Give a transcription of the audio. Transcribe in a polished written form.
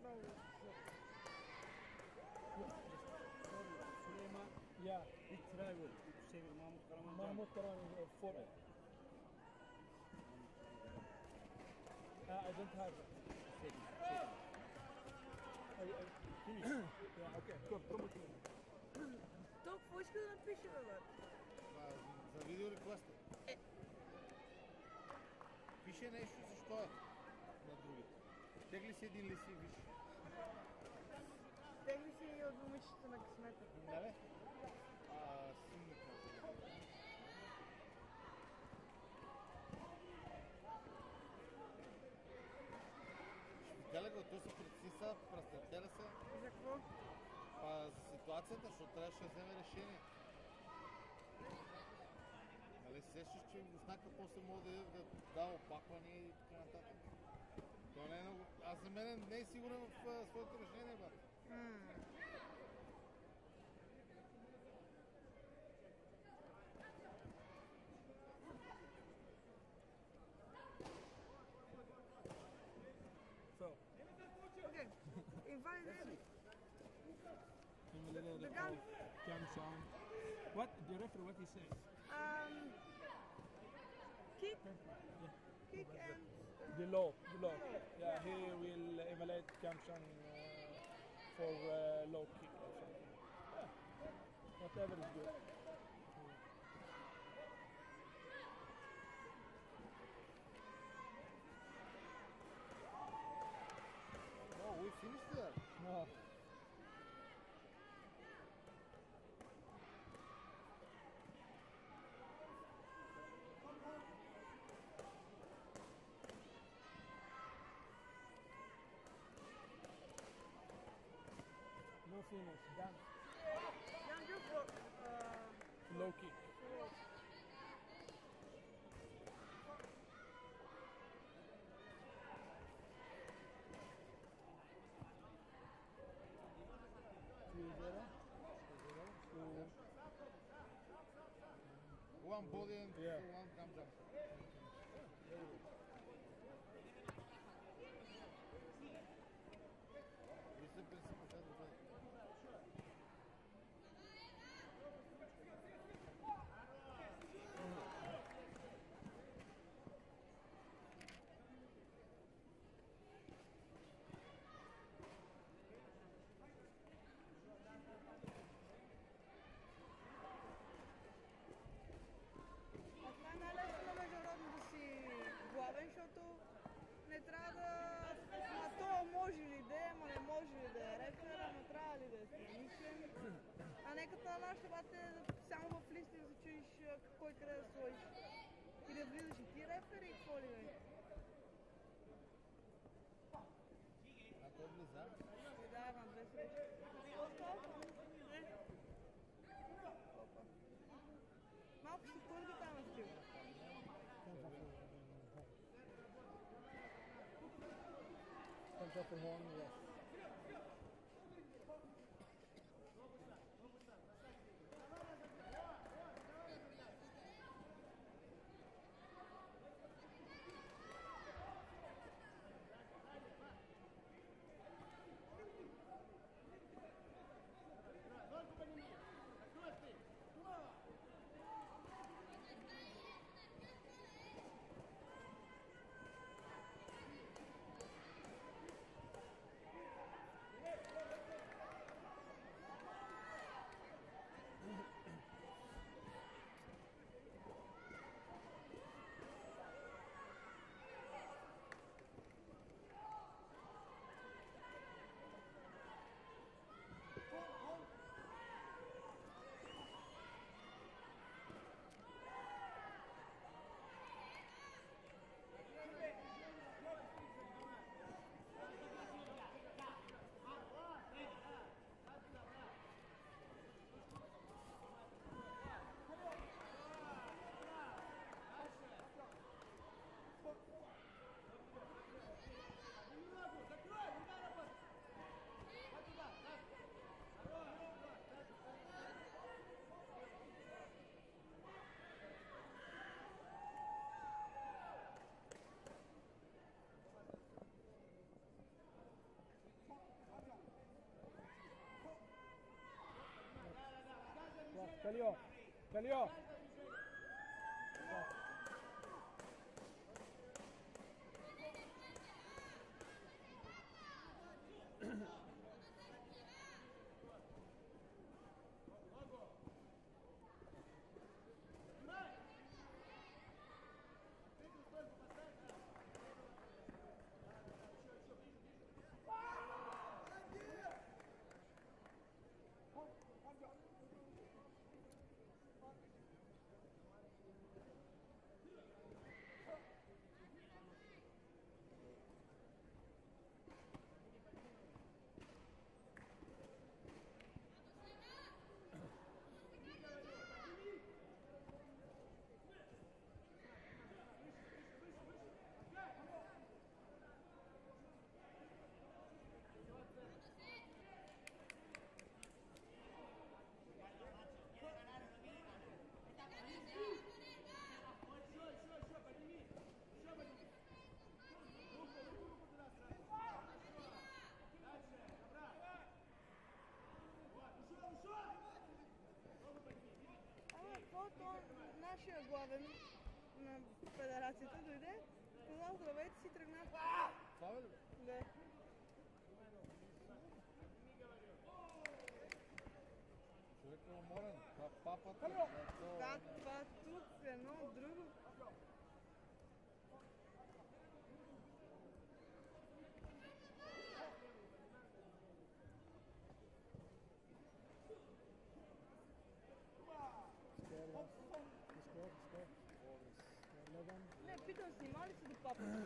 Много. Süleyman, Yeah. İtraygol, Sevir Mahmut Karamancan. Mahmoud Karan is four. I don't have it. Finish. Yeah, okay. Go, promote me. Толкова иска да напише, бе. За видео реквеста. Пише нещо, защо е на другите. Тегли си един ли си, виж. Тегли си и от момичето на късмета. Не бе? Симник на Шпиталя го, той се притисна, пръстентеля се. За какво? За ситуацията, защото трябваше да вземе решение. Нали сещаш, че го знака после мога да дава опакване и така нататък. То не е много... Аз за мен не е сигурен в своето решение, брат. So, Okay. Invalid. the gun. Kamshan. What? The referee, what he says? Kick. Kick and... The law. Yeah, he will evaluate Kamshan for low kick or something. Yeah. Whatever is good. Oh, we finished there. No. No finish, done. Young Joe for... Low kick. One body and Yeah. one comes up. Listen, Това е най-лесно международно да си главен, защото не трябва да... Ама то може ли да е, ама не може ли да е рефер, ама трябва ли да е страничен. А не като на нашата бата само в листи да се чуеш кой къде да сложиш. И да влизаш и ти рефер и какво ли да е. А той влиза. И да, имам две срещи. Не. Опа. Малко ще твърди там на стил. Comes up for horn, yes. Kalio! Kalio! Какво нашия главен на федерацията дойде, казал здравейте си, тръгна. Това ли? Да. Човек е уморен. Това папата. Да, това тук едно друго. Не, питам, снима ли си до папата?